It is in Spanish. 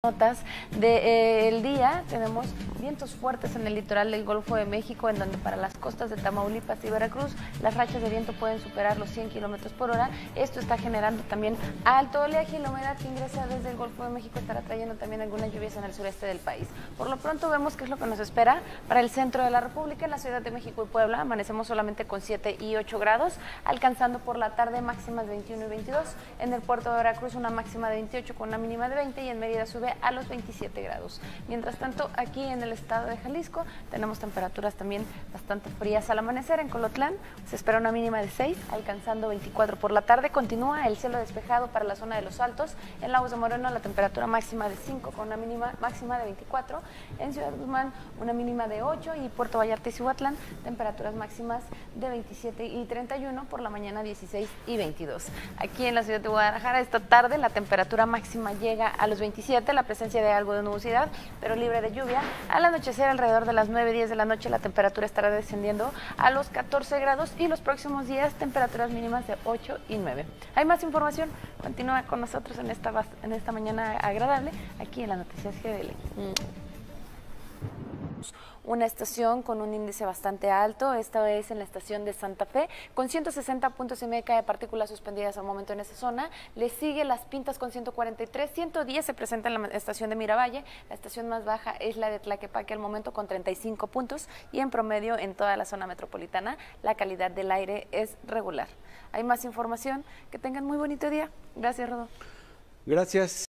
Notas del día, tenemos vientos fuertes en el litoral del Golfo de México, en donde para las costas de Tamaulipas y Veracruz las rachas de viento pueden superar los 100 kilómetros por hora. Esto está generando también alto oleaje y la humedad que ingresa desde el Golfo de México estará trayendo también algunas lluvias en el sureste del país. Por lo pronto vemos qué es lo que nos espera para el centro de la República. En la Ciudad de México y Puebla amanecemos solamente con 7 y 8 grados, alcanzando por la tarde máximas de 21 y 22. En el puerto de Veracruz una máxima de 28 con una mínima de 20 y en Mérida sube a los 27 grados. Mientras tanto, aquí en el estado de Jalisco tenemos temperaturas también bastante frías al amanecer. En Colotlán se espera una mínima de 6, alcanzando 24. Por la tarde continúa el cielo despejado para la zona de los Altos. En Lagos de Moreno la temperatura máxima de 5 con una máxima de 24. En Ciudad Guzmán una mínima de 8 y Puerto Vallarta y Cihuatlán temperaturas máximas de 27 y 31, por la mañana 16 y 22. Aquí en la ciudad de Guadalajara esta tarde la temperatura máxima llega a los 27, la presencia de algo de nubosidad, pero libre de lluvia. Al anochecer, alrededor de las 9:10 de la noche, la temperatura estará descendiendo a los 14 grados y los próximos días temperaturas mínimas de 8 y 9. Hay más información, continúa con nosotros en esta mañana agradable, aquí en las Noticias GDL. Una estación con un índice bastante alto, esta es en la estación de Santa Fe, con 160 puntos y media de partículas suspendidas al momento en esa zona. Le sigue Las Pintas con 143, 110 se presenta en la estación de Miravalle, la estación más baja es la de Tlaquepaque al momento con 35 puntos y en promedio en toda la zona metropolitana la calidad del aire es regular. Hay más información, que tengan muy bonito día. Gracias, Rodo. Gracias.